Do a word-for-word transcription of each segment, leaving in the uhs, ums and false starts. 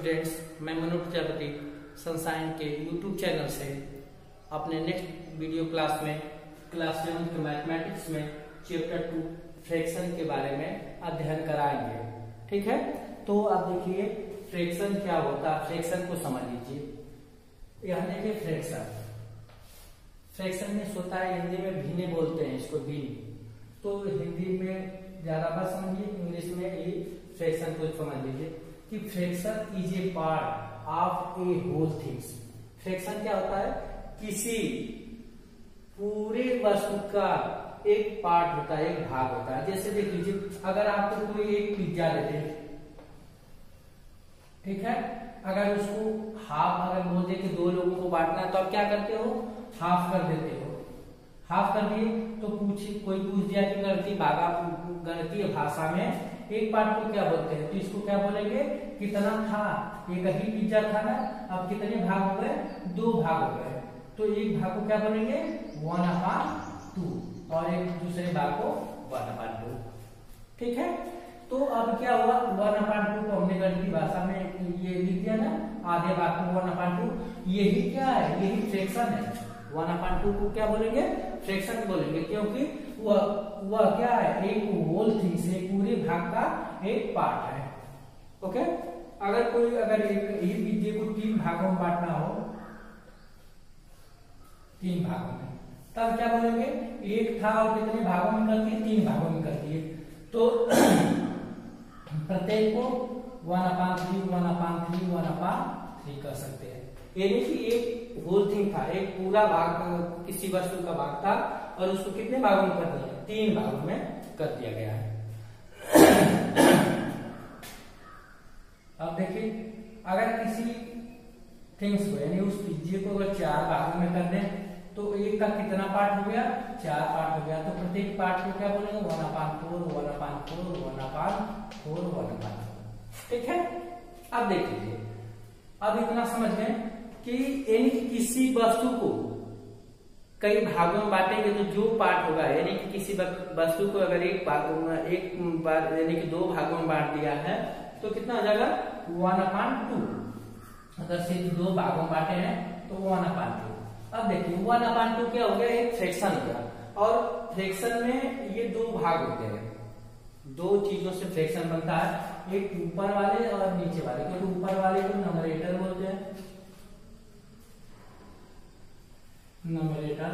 Students, मैं Manoj Prajapati sunshine के YouTube channel से अपने नेक्स्ट वीडियो क्लास में क्लास सेवन के मैथमेटिक्स में चैप्टर टू फ्रैक्शन के बारे में अध्ययन कराएंगे। ठीक है, तो आप देखिए फ्रैक्शन क्या होता है, फ्रैक्शन को समझ लीजिए। यह देखिए फ्रैक्शन फ्रैक्शन में होता है, हिंदी में भिन्न बोलते हैं इसको, भिन्न। तो हिंदी में ज्यादा बात समझिए, इंग्लिश में ये फ्रैक्शन को समझ लीजिए कि fraction is a part of a whole things. फ्रैक्शन क्या होता है, किसी पूरे वस्तु का एक पार्ट होता है, एक भाग होता है। जैसे देख लीजिए, अगर आपको कोई एक पिज्जा दे दे, ठीक है, अगर उसको हाफ अगर बोल दे कि दो लोगों को बांटना है, तो आप क्या करते हो, हाफ कर देते हो। हाफ कर दिए तो पूछ कोई पूछ दिया कि गणितीय भागा गणितीय भाषा में एक पार्ट को क्या बोलते हैं, तो इसको क्या बोलेंगे, कितना था, एक ही पिज्जा था ना, अब कितने भाग हो गए, दो भाग हो गए, तो एक भाग को क्या बोलेंगे, वन अपॉन टू, और एक दूसरे भाग को वन अपॉन टू। ठीक है, तो अब क्या हुआ, वन अपॉन टू को हमने गणितीय भाषा में ये लिख दिया ना, आधे भाग को वन अपॉन टू। यही क्या है, यही फ्रैक्शन है। वन अपॉन टू को क्या बोलेंगे, फ्रैक्शन बोलेंगे, क्योंकि वह वह क्या है, एक होल थिंग से पूरे भाग का एक पार्ट है। ओके, अगर कोई अगर एक ही पिज्जे को तीन भागों में बांटना हो, तीन भागों में, तब क्या बोलेंगे, एक था और कितने भागों में करती है, तीन भागों में करती है। तो प्रत्येक को one upon three one upon three one upon three कर सकते हैं। यानी कि एक होल थिंग था, एक पूरा भाग किसी वस्तु का भाग था, और उसको कितने भागों में कर दिया, तीन भागों में कर दिया गया है। अब देखिए, अगर किसी थिंग्स को यानी उस पिज्जे को अगर चार भागों में कर दें, तो एक का कितना पार्ट हो गया, चार पार्ट हो गया। तो प्रत्येक पार्ट को क्या बोलेंगे, one upon four one upon four one upon four one upon four. ठीक है, अब देख लीजिए, अब इतना समझ में कि यानी कि किसी वस्तु को कई भागों में बांटेंगे तो जो पार्ट होगा, यानी कि किसी वस्तु को अगर एक भाग में एक बार यानी कि दो भागों में बांट दिया है, तो कितना हो जाएगा, वन अपॉन टू। अगर सिर्फ दो भागों में बांटे हैं तो वन अपॉन टू। अब देखिए वन अपॉन टू क्या हो गया, एक फ्रैक्शन हो गया, और फ्रैक्शन में ये दो भाग होते हैं, दो चीजों से फ्रैक्शन बनता है, एक ऊपर वाले और नीचे वाले। क्योंकि तो ऊपर वाले को न्यूमरेटर बोलते हैं, न्यूमरेटर,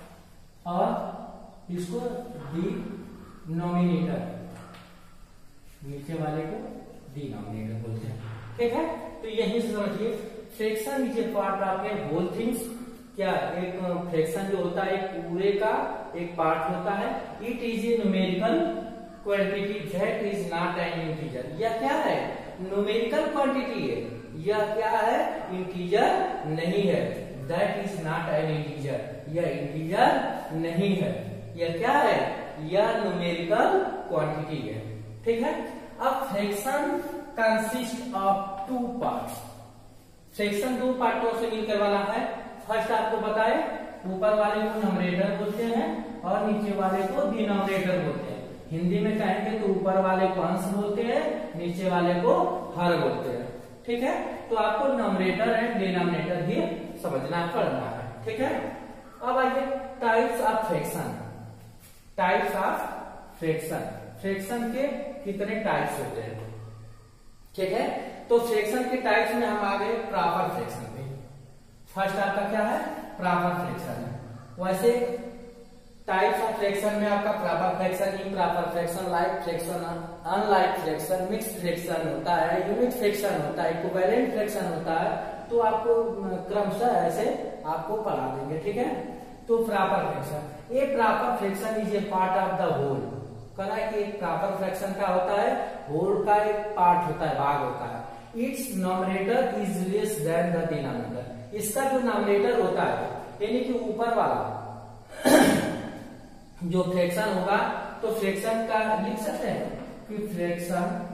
और इसको डिनोमिनेटर, नीचे वाले को डिनोमिनेटर बोलते हैं। ठीक है, तो यही से समझिए fraction is a part of a whole things. क्या एक फ्रैक्शन जो होता है, एक पूरे का एक पार्ट होता है। It is a numerical quantity that is not an integer. यह क्या है, न्यूमेरिकल क्वांटिटी है, यह क्या है, इंटीजर नहीं है। That is not an integer, यह इंटीजर नहीं है। यह क्या है, यह न्यूमेरिकल क्वांटिटी है। ठीक है, अब fraction consist of two parts. Fraction दो पार्टों से मिलकर बना है। फर्स्ट आपको बताए, ऊपर वाले को न्यूमरेटर बोलते हैं और नीचे वाले को डिनोमिनेटर बोलते हैं। हिंदी में कहेंगे तो ऊपर वाले को अंश बोलते हैं, नीचे वाले को हर बोलते हैं। ठीक है, तो आपको न्यूमरेटर एंड डिनोमिनेटर भी समझना पड़ना है। ठीक है, अब आइए types of fraction. Types of fraction, fraction के कितने टाइप्स होते हैं। ठीक है, तो फ्रैक्शन के टाइप्स में हम आ गए प्रॉपर फ्रैक्शन पे। फर्स्ट आपका क्या है, प्रॉपर फ्रैक्शन है। वैसे टाइप्स ऑफ फ्रैक्शन में आपका proper fraction, improper fraction, like fraction, unlike fraction, mixed fraction होता है, यूनिट फ्रैक्शन होता है, इक्विवेलेंट फ्रैक्शन होता है। तो आपको क्रमशः ऐसे आपको पढ़ा देंगे। ठीक है, तो प्रॉपर फ्रैक्शन, ये proper fraction is a part of the whole. कहना है कि एक प्रॉपर फ्रैक्शन का होता है, होल का एक पार्ट होता है, भाग होता है। Its nominator is less than the denominator. इसका जो नॉमिनेटर होता है, यानी कि ऊपर वाला जो फ्रैक्शन होगा, तो फ्रैक्शन का लिख सकते हैं कि fraction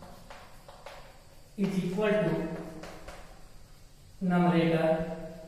is equal to nominator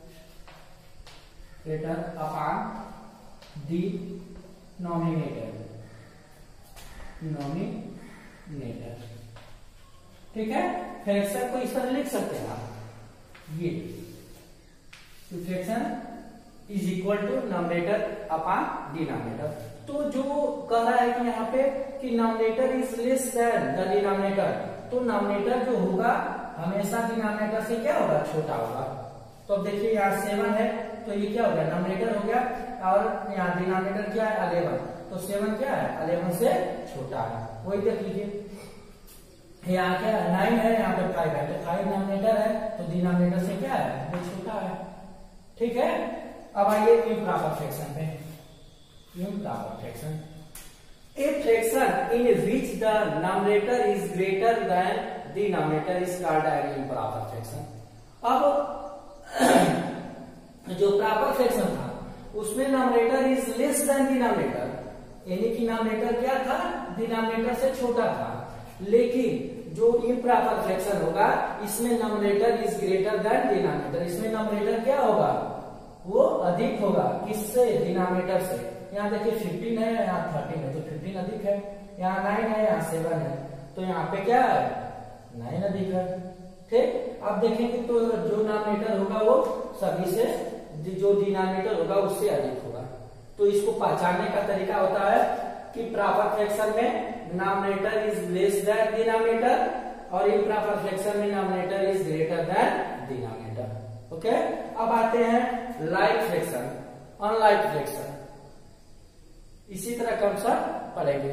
upon denominator denominator. ठीक है, फ्रैक्शन को इस तरह लिख सकते हैं आप, ये fraction is equal to nominator upon denominator. तो जो कह रहा है कि यहाँ पे कि nominator is less than the denominator, तो नॉमिनेटर जो होगा हमेशा डिनोमिनेटर से क्या होगा, छोटा होगा। तो अब देखिए यहाँ सेवन है, तो ये क्या हो गया, नॉमिनेटर हो गया, और यहाँ डिनोमिनेटर क्या है, अलेवन, तो सेवन क्या है, अलेवन से छोटा है। वही देख लीजिए यहाँ क्या है, नाइन है, यहाँ पे फाइव है, तो फाइव नॉमिनेटर है, तो डिनोमिनेटर से क्या है, वो छोटा है। ठीक है, अब आइए इम्प्रॉपर फ्रैक्शन पे। Improper fraction, a fraction in which the nominator is greater than denominator is called an improper fraction. अब जो प्रॉपर फ्रैक्शन था उसमें nominator is less than denominator, यानी कि नॉमिनेटर क्या था, डिनोमिनेटर से छोटा था। लेकिन जो इम्प्रॉपर फ्रैक्शन होगा इसमें nominator is greater than denominator, इसमें नॉमिनेटर क्या होगा, वो अधिक होगा, किससे, डिनोमिनेटर से। यहाँ देखिए फिफ्टीन है, यहाँ थर्टीन है, तो फिफ्टीन अधिक है, यहाँ नाइन है, यहाँ सेवन है, तो यहाँ पे क्या है, नाइन अधिक है। ठीक, अब देखेंगे तो जो नॉमिनेटर होगा वो सभी से, जो डिनोमिनेटर होगा उससे अधिक होगा। तो इसको पहचानने का तरीका होता है कि प्रॉपर फ्रैक्शन में nominator is less than denominator, और इम्प्रॉपर फ्रैक्शन में nominator is greater than denominator. Okay, अब आते हैं लाइक फ्रैक्शन, अनलाइक फ्रैक्शन, इसी तरह कॉन्सेप्ट पढ़ेंगे।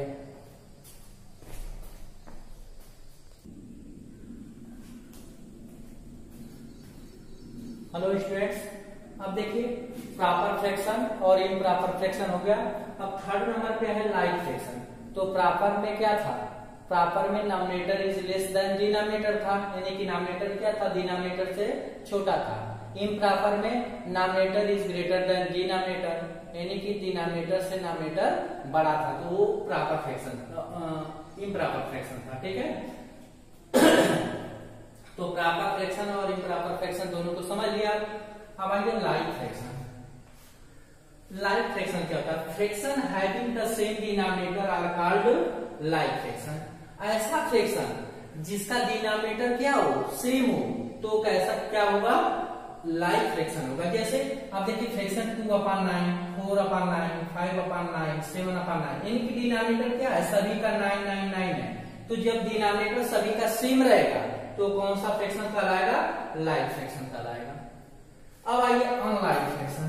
हेलो स्टूडेंट्स, अब देखिए प्रॉपर फ्रैक्शन और इम्प्रॉपर फ्रैक्शन हो गया। अब थर्ड नंबर पे है लाइक फ्रैक्शन। तो प्रॉपर में क्या था, प्रॉपर में nominator is less than denominator था, यानी कि नॉमिनेटर क्या था, डिनोमिनेटर से छोटा था। इम्प्रॉपर में nominator is greater than denominator, यानी कि डिनोमिनेटर से नॉमिनेटर बड़ा था, तो वो प्रॉपर फ्रैक्शन, इम्प्रॉपर फ्रैक्शन था। ठीक है, तो प्रॉपर फ्रैक्शन और इम्प्रॉपर फ्रैक्शन दोनों को समझ लिया। अब आइए लाइक फ्रैक्शन। लाइक फ्रैक्शन क्या होता है, fraction having the same denominator are called like fraction. ऐसा फ्रैक्शन जिसका डिनोमिनेटर क्या हो, सेम हो, तो कैसा क्या होगा, लाइक फ्रैक्शन होगा। जैसे आप देखिए fraction two upon nine, four upon nine, five upon nine, seven upon nine, यानी कि डिनोमिनेटर क्या है, सभी का नाइन नाइन नाइन है। तो जब डिनोमिनेटर सभी का सेम रहेगा तो कौन सा फ्रैक्शन कहलाएगा, लाइक फ्रैक्शन कहलाएगा। अब आइए unlike fraction.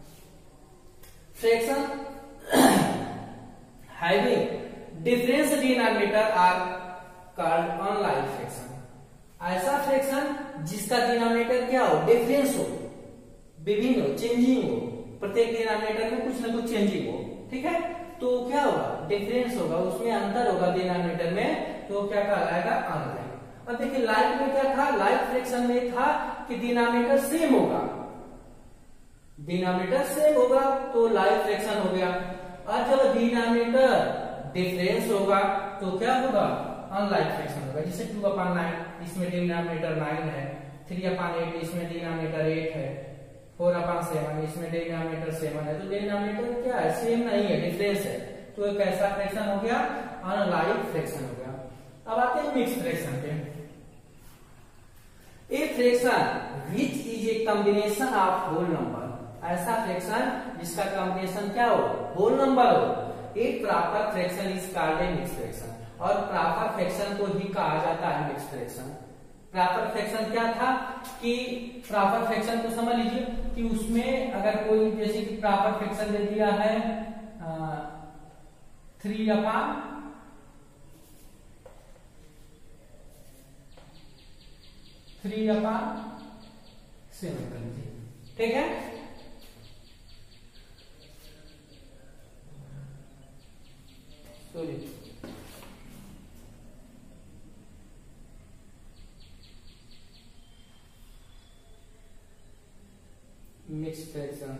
Fraction having difference denominator are called unlike fraction. ऐसा फ्रैक्शन जिसका डिनोमिनेटर क्या हो, डिफरेंस हो, विभिन्न हो, चेंजिंग हो, प्रत्येक डिनोमिनेटर में कुछ ना कुछ चेंजिंग हो। ठीक है, तो क्या होगा, डिफरेंस होगा, उसमें अंतर होगा डिनोमिनेटर में, तो क्या कहलाएगा, अनलाइक। अब देखिए लाइक में क्या था, लाइक फ्रैक्शन में था कि डिनोमिनेटर सेम होगा, डिनोमिनेटर सेम होगा तो लाइक फ्रैक्शन हो गया। और जब डिनोमिनेटर डिफरेंस होगा तो क्या होगा, अनलाइक फ्रैक्शन होगा। जैसे टू अपॉन नाइन, इसमें डिनोमिनेटर नाइन है, थ्री अपॉन एट, इसमें डिनोमिनेटर एट है, फोर अपॉन सेवन, इसमें डिनोमिनेटर सेवन है, तो डिनोमिनेटर क्या है, सेम नहीं है, डिफरेंस है, तो एक ऐसा फ्रैक्शन हो गया, अनलाइक फ्रैक्शन हो गया। अब आते हैं मिक्स फ्रैक्शन पे। A fraction which is a combination of whole number, ऐसा फ्रैक्शन जिसका कॉम्बिनेशन क्या हो, होल नंबर हो, एक proper fraction is called a mix fraction. और प्रॉपर फ्रैक्शन को ही कहा जाता है मिक्स फ्रैक्शन। प्रॉपर फ्रैक्शन क्या था कि प्रॉपर फ्रैक्शन को समझ लीजिए कि उसमें अगर कोई, जैसे कि प्रॉपर फ्रैक्शन दे दिया है three upon three upon seven कर लीजिए। ठीक है, सॉरी मिक्स फ्रैक्शन।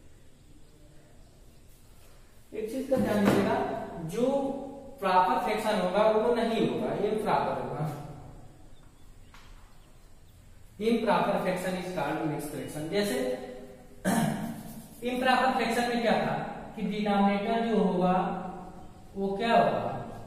एक चीज का ध्यान दीजिएगा, जो प्रॉपर फ्रैक्शन फ्रैक्शन होगा वो नहीं होगा, इम्प्रॉपर होगा। Improper fraction is called mix fraction. जैसे इम्प्रॉपर फ्रैक्शन में क्या था कि डिनोमिनेटर जो होगा वो क्या होगा,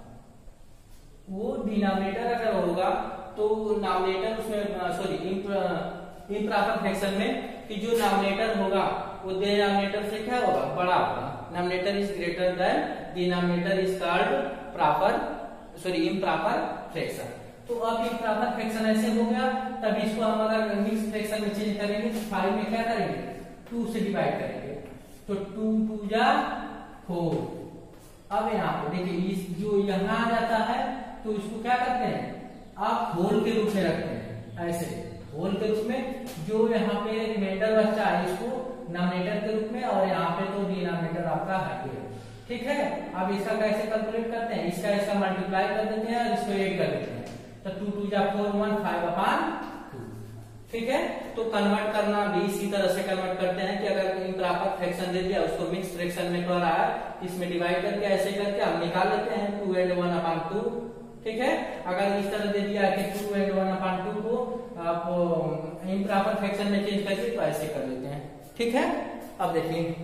वो डिनोमिनेटर अगर होगा तो नॉमिनेटर उसमें सॉरी इम्प्रॉपर फ्रैक्शन में कि जो नॉमिनेटर होगा वो डिनोमिनेटर से क्या होगा, बड़ा होगा। Nominator is greater than denominator is called proper sorry improper fraction. तो अब इम्प्रॉपर फ्रैक्शन ऐसे हो गया, तब इसको हम अगर मिक्स फ्रैक्शन में चेंज करेंगे तो फाइव में क्या करेंगे, टू से डिवाइड करेंगे, तो टू टू जा फोर। अब यहाँ पे देखिए इस जो यहाँ आ जाता है तो इसको क्या करते हैं, आप होल के रूप में रखते हैं, ऐसे होल के रूप में। जो यहाँ पे रिमाइंडर बच्चा है इसको नॉमिनेटर के रूप में, और यहाँ पे तो डिनोमिनेटर आपका है, ठीक है। अब इसका कैसे कैलकुलेट करते हैं, इसका इसका मल्टीप्लाई कर देते हैं और इसको ऐड कर देते हैं, तो टू टू जा four, one five upon two, ठीक है। तो कन्वर्ट करना भी इसी तरह से कन्वर्ट करते हैं कि अगर इम्प्रॉपर फ्रैक्शन दे दिया उसको मिक्स फ्रैक्शन में कर रहा है, इसमें डिवाइड करके ऐसे करके हम निकाल लेते हैं two and one upon two, ठीक है। अगर इस तरह दे दिया कि two and one upon two को आप इम्प्रॉपर फ्रैक्शन में चेंज करके तो ऐसे कर लेते हैं, ठीक है। अब देखिए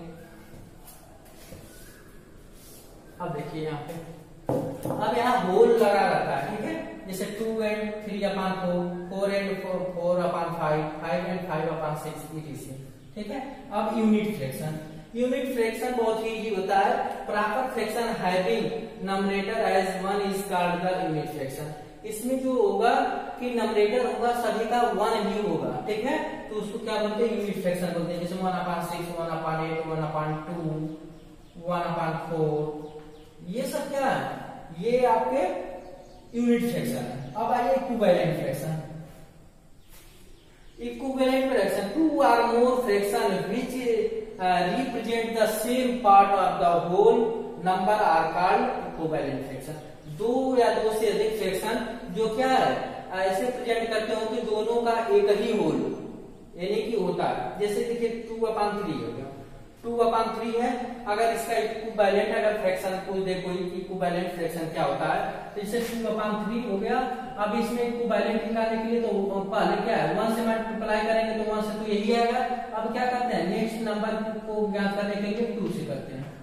अब देखिए यहाँ पे अब यहाँ होल लगा रहता है, ठीक है। जैसे two and three upon four, four and four, four upon five, five and five upon six, ETC, ठीक है। अब यूनिट फ्रैक्शन, यूनिट फ्रैक्शन बहुत ही इजी होता है। Proper fraction having nominator as one is called the unit fraction. इसमें जो होगा कि नॉमिनेटर होगा सभी का वन ही होगा, ठीक है, तो उसको क्या बोलते हैं, यूनिट फ्रैक्शन बोलते हैं। जैसे one upon six, one upon eight, one upon two, one upon four, ये सब क्या है, ये आपके यूनिट फ्रैक्शन है। अब आइए equivalent fraction. Equivalent fraction, two or more fraction which represent the same part of the whole number are called equivalent fraction. दो या दो से अधिक फ्रैक्शन जो क्या है ऐसे प्रेजेंट करते हो कि दोनों का एक ही होल यानी कि होता है। जैसे देखिए टू अपान थ्री हो गया, टू अपान थ्री है, अगर इसका इक्विवेलेंट अगर फ्रैक्शन पूछ दे कोई इक्विवेलेंट फ्रैक्शन क्या होता है, तो इसे टू अपान थ्री हो गया। अब इसमें इक्विवेलेंट निकालने के लिए तो पहले क्या है, वन से मल्टीप्लाई करेंगे तो वन से तो यही आएगा। अब क्या करते हैं, नेक्स्ट नंबर को ज्ञात करने के लिए टू से करते हैं,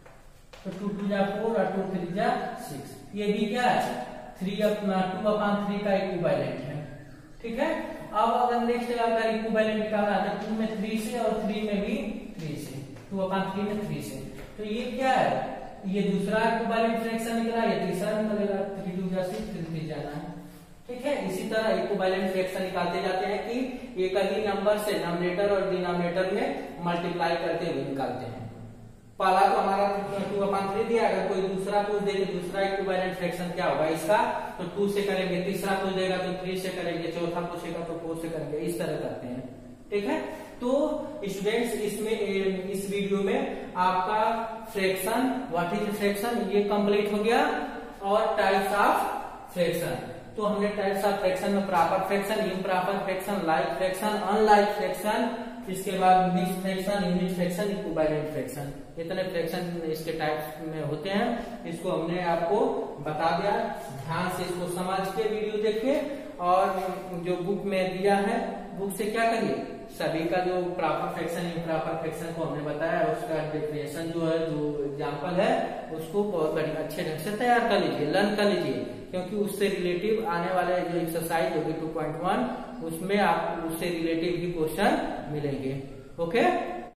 तो टू टू जा फोर और टू थ्री जा सिक्स, ये भी क्या है थ्री अपना टू अपान थ्री का इक्विवेलेंट है, ठीक है। अब अगर नेक्स्ट अगर इक्विवेलेंट निकालना है तो टू में थ्री से और थ्री में भी थ्री से, टू अपान थ्री में थ्री से, तो ये क्या है, ये दूसरा इक्विवेलेंट फ्रैक्शन निकला, ये तीसरा निकलेगा, थ्री टू जा सिक्स, थ्री थ्री जाना है, ठीक है। इसी तरह इक्विवेलेंट फ्रैक्शन निकालते जाते हैं कि एक ही नंबर से नॉमिनेटर और डिनोमिनेटर में मल्टीप्लाई करते हुए निकालते हैं। पहला तो हमारा टू अपान थ्री दिया, अगर कोई दूसरा पूछ दे कि दूसरा इक्विवेलेंट फ्रैक्शन क्या होगा इसका, तो टू से करेंगे, तीसरा पूछ देगा तो थ्री से करेंगे, चौथा पूछेगा तो फोर से करेंगे, इस तरह करते हैं, ठीक है। तो स्टूडेंट्स इसमें इस वीडियो में आपका फ्रैक्शन, व्हाट इज फ्रैक्शन, ये कंप्लीट हो गया, और टाइप्स ऑफ फ्रैक्शन। तो हमने टाइप्स ऑफ फ्रैक्शन में proper fraction, improper fraction, like fraction, unlike fraction, इसके बाद mix fraction, unit fraction, equivalent fraction, इतने फ्रैक्शन इसके टाइप्स में होते हैं। इसको हमने आपको बता दिया, ध्यान से इसको समझ के वीडियो देखिए, और जो बुक में दिया है बुक से क्या करिए, सभी का जो प्रॉपर फ्रैक्शन, इम्प्रॉपर फ्रैक्शन को हमने बताया, उसका डेफिनेशन जो है, जो एग्जाम्पल है, उसको बहुत बढ़िया अच्छे ढंग से तैयार कर लीजिए, लर्न कर लीजिए, क्योंकि उससे रिलेटिव आने वाले जो एक्सरसाइज होगी टू पॉइंट वन, उसमें आपको उससे रिलेटिव भी क्वेश्चन मिलेंगे। ओके।